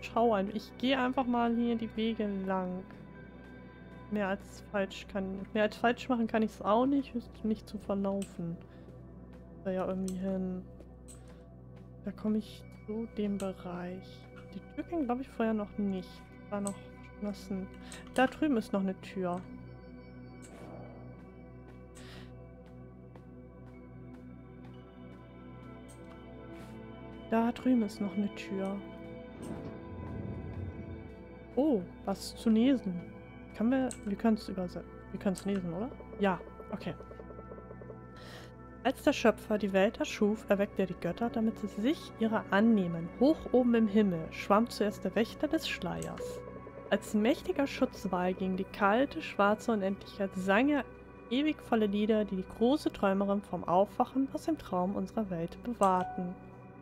schau ein. Ich gehe einfach mal hier die Wege lang. Mehr als falsch machen kann ich es auch nicht. Ist nicht zu verlaufen. Da ja irgendwie hin. Da komme ich zu dem Bereich. Die Tür ging, glaube ich, vorher noch nicht. War noch verschlossen. Da drüben ist noch eine Tür. Da drüben ist noch eine Tür. Oh, was zu lesen. Wir können es übersetzen. Wir können es lesen, oder? Ja, okay. Als der Schöpfer die Welt erschuf, erweckte er die Götter, damit sie sich ihrer annehmen. Hoch oben im Himmel schwamm zuerst der Wächter des Schleiers. Als mächtiger Schutzwall gegen die kalte, schwarze Unendlichkeit sang er ewig volle Lieder, die die große Träumerin vom Aufwachen aus dem Traum unserer Welt bewahrten.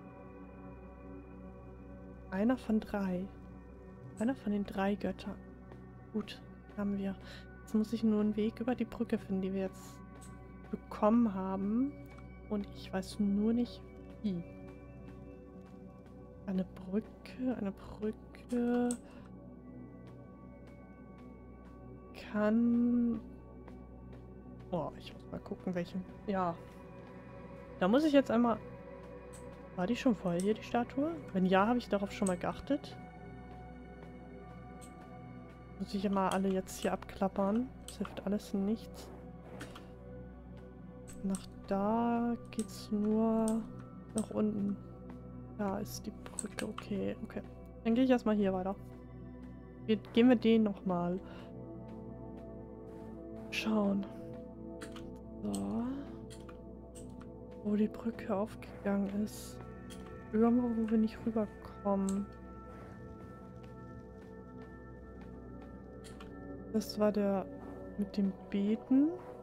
Einer von 3. Einer von den 3 Göttern. Gut, haben wir. Jetzt muss ich nur einen Weg über die Brücke finden, die wir jetzt bekommen haben. Und ich weiß nur nicht wie. Eine Brücke kann... Oh, ich muss mal gucken, welchen... Ja. Da muss ich jetzt einmal... War die schon voll hier, die Statue? Wenn ja, habe ich darauf schon mal geachtet. Muss ich immer alle jetzt hier abklappern. Das hilft alles nichts. Nach da geht's nur nach unten. Da ist die Brücke. Okay, okay. Dann gehe ich erstmal hier weiter. Gehen wir den nochmal schauen. So. Wo die Brücke aufgegangen ist. Irgendwo, wo wir nicht rüberkommen. Das war der mit dem Beten.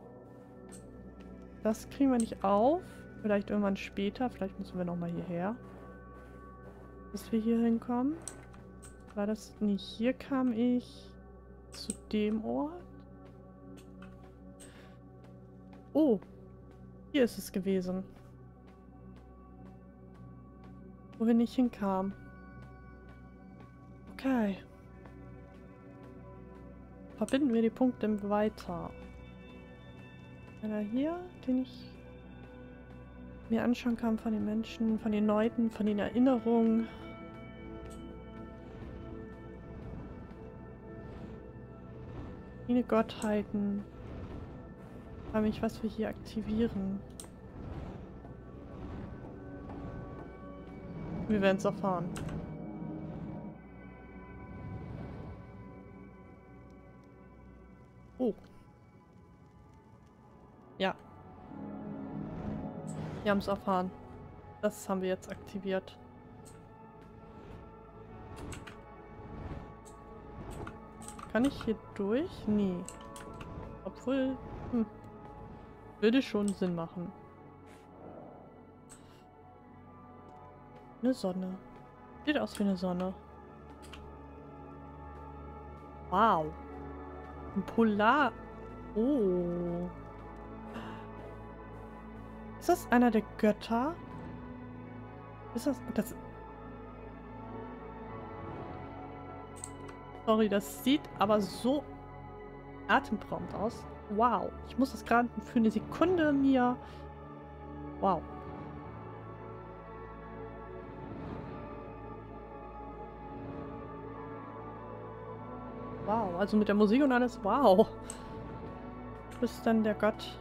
Das kriegen wir nicht auf. Vielleicht irgendwann später. Vielleicht müssen wir nochmal hierher. Bis wir hier hinkommen. War das... Nee, hier kam ich zu dem Ort. Oh. Hier ist es gewesen. Wo wir nicht hinkamen. Okay. Verbinden wir die Punkte weiter. Einer hier, den ich mir anschauen kann von den Menschen, von den Leuten, von den Erinnerungen. Viele Gottheiten. Ich frage mich, was wir hier aktivieren. Wir werden es erfahren. Oh. Ja. Wir haben es erfahren. Das haben wir jetzt aktiviert. Kann ich hier durch? Nee. Obwohl... würde schon Sinn machen. Eine Sonne. Sieht aus wie eine Sonne. Wow. Ein Polar... Oh. Ist das einer der Götter? Ist das... Sorry, das sieht aber so atemberaubend aus. Wow. Ich muss das gerade für eine Sekunde mir... Wow. Wow, also mit der Musik und alles, wow. Du bist dann der Gott.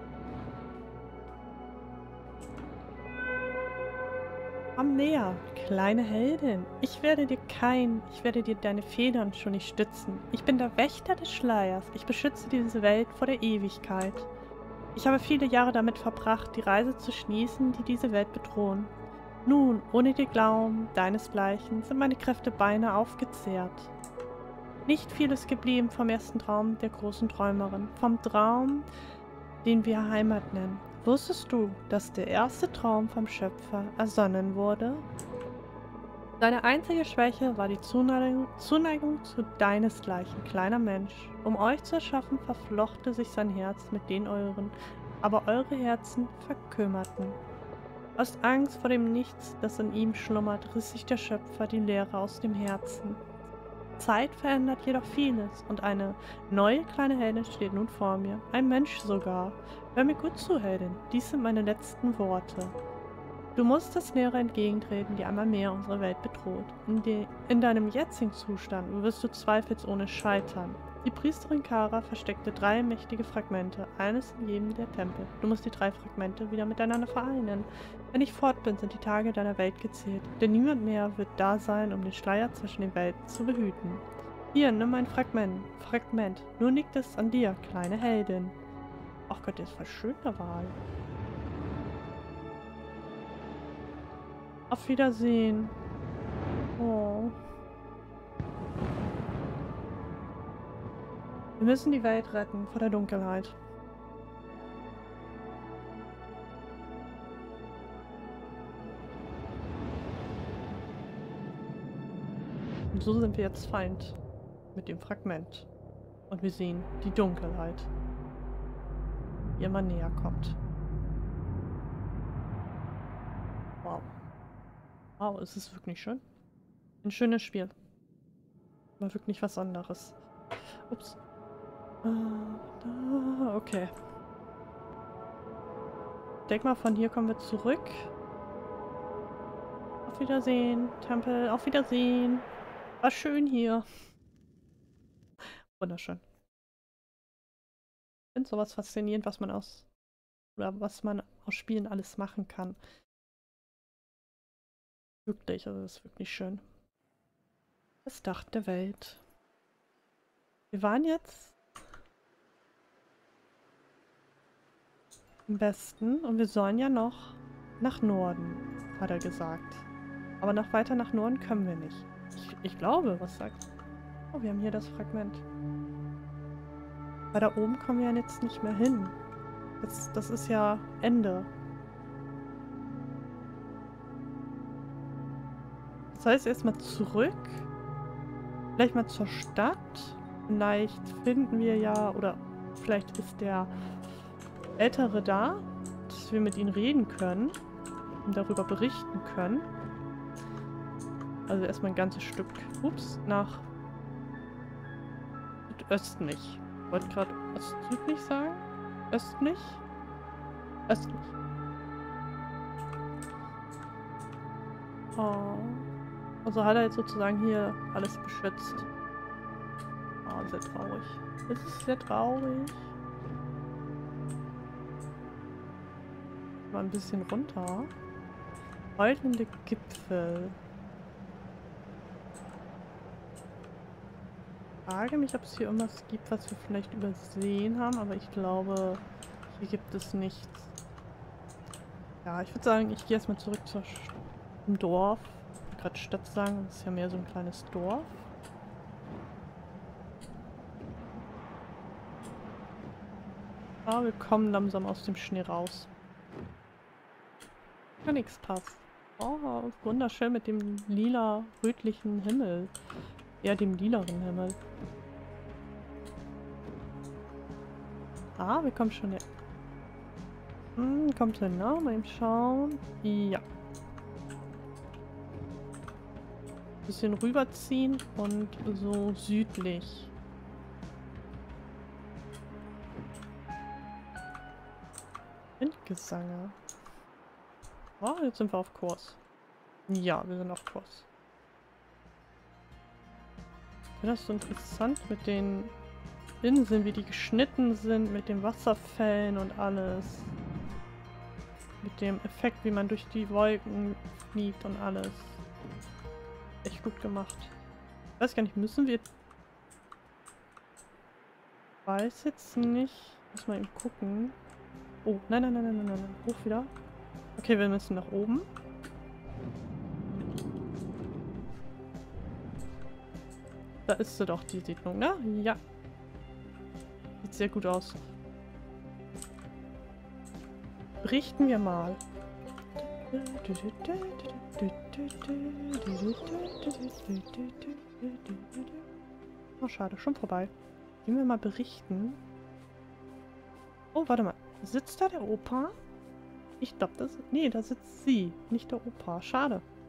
Komm näher, kleine Heldin. Ich werde dir deine Federn schon nicht stützen. Ich bin der Wächter des Schleiers. Ich beschütze diese Welt vor der Ewigkeit. Ich habe viele Jahre damit verbracht, die Reise zu schließen, die diese Welt bedrohen. Nun, ohne dir Glauben, deinesgleichen, sind meine Kräfte beinahe aufgezehrt. Nicht viel ist geblieben vom ersten Traum der großen Träumerin, vom Traum, den wir Heimat nennen. Wusstest du, dass der erste Traum vom Schöpfer ersonnen wurde? Deine einzige Schwäche war die Zuneigung zu deinesgleichen, kleiner Mensch. Um euch zu erschaffen, verflochte sich sein Herz mit den euren, aber eure Herzen verkümmerten. Aus Angst vor dem Nichts, das in ihm schlummert, riss sich der Schöpfer die Leere aus dem Herzen. Zeit verändert jedoch vieles und eine neue kleine Heldin steht nun vor mir. Ein Mensch sogar. Hör mir gut zu, Heldin. Dies sind meine letzten Worte. Du musst das Leere entgegentreten, die einmal mehr unsere Welt bedroht. In deinem jetzigen Zustand wirst du zweifelsohne scheitern. Die Priesterin Kara versteckte 3 mächtige Fragmente, eines in jedem der Tempel. Du musst die 3 Fragmente wieder miteinander vereinen. Wenn ich fort bin, sind die Tage deiner Welt gezählt, denn niemand mehr wird da sein, um den Schleier zwischen den Welten zu behüten. Hier, nimm ein Fragment. Nun liegt es an dir, kleine Heldin. Ach Gott, der ist voll schön, der Wal. Auf Wiedersehen. Oh. Wir müssen die Welt retten vor der Dunkelheit. Und so sind wir jetzt Feind mit dem Fragment. Und wir sehen die Dunkelheit, die immer näher kommt. Wow. Wow, es ist wirklich schön. Ein schönes Spiel. War wirklich was anderes. Ups. Okay. Ich denke mal, von hier kommen wir zurück. Auf Wiedersehen, Tempel. Auf Wiedersehen. War schön hier. Wunderschön. Ich finde sowas faszinierend, was man aus Spielen alles machen kann. Wirklich, also das ist wirklich schön. Das Dach der Welt. Wir waren jetzt im Westen und wir sollen ja noch nach Norden, hat er gesagt. Aber noch weiter nach Norden können wir nicht. Ich glaube, was sagt... Oh, wir haben hier das Fragment. Weil da oben kommen wir ja jetzt nicht mehr hin. Das ist ja Ende. Das heißt, erstmal zurück. Vielleicht mal zur Stadt. Vielleicht finden wir ja, oder vielleicht ist der Ältere da, dass wir mit ihm reden können und darüber berichten können. Also erstmal ein ganzes Stück, nach südöstlich. Ich wollte gerade südlich sagen? Östlich? Östlich. Oh. Also hat er jetzt sozusagen hier alles beschützt. Oh, sehr traurig. Das ist sehr traurig. Mal ein bisschen runter. Heulende Gipfel. Ich frage mich, ob es hier irgendwas gibt, was wir vielleicht übersehen haben, aber ich glaube, hier gibt es nichts. Ja, ich würde sagen, ich gehe erstmal zurück zum Dorf. Ich wollte gerade Stadt sagen, das ist ja mehr so ein kleines Dorf. Ah, wir kommen langsam aus dem Schnee raus. Ja, nichts passt. Oh, wunderschön mit dem lila-rötlichen Himmel. Ja, dem lilaren Himmel. Ah, wir kommen schon her. Kommt hin, ne? Mal eben schauen. Ja. Bisschen rüberziehen und so südlich. Windgesange. Oh, jetzt sind wir auf Kurs. Ja, wir sind auf Kurs. Ich finde das so interessant mit den Inseln, wie die geschnitten sind, mit den Wasserfällen und alles. Mit dem Effekt, wie man durch die Wolken fliegt und alles. Echt gut gemacht. Ich weiß gar nicht, müssen wir... Weiß jetzt nicht. Muss mal eben gucken. Oh, nein. Hoch wieder. Okay, wir müssen nach oben. Da ist sie doch, die Siedlung, ne? Ja. Sieht sehr gut aus. Berichten wir mal. Oh, schade, schon vorbei. Gehen wir mal berichten. Oh, warte mal. Sitzt da der Opa? Ich glaube, das... Nee, da sitzt sie, nicht der Opa. Schade.